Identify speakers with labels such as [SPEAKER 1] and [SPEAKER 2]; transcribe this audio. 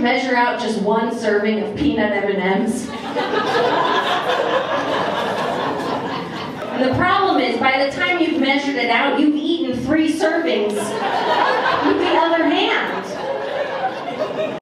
[SPEAKER 1] measure out just one serving of peanut M&Ms. And the problem is, by the time you've measured it out, you've eaten 3 servings with the other hand.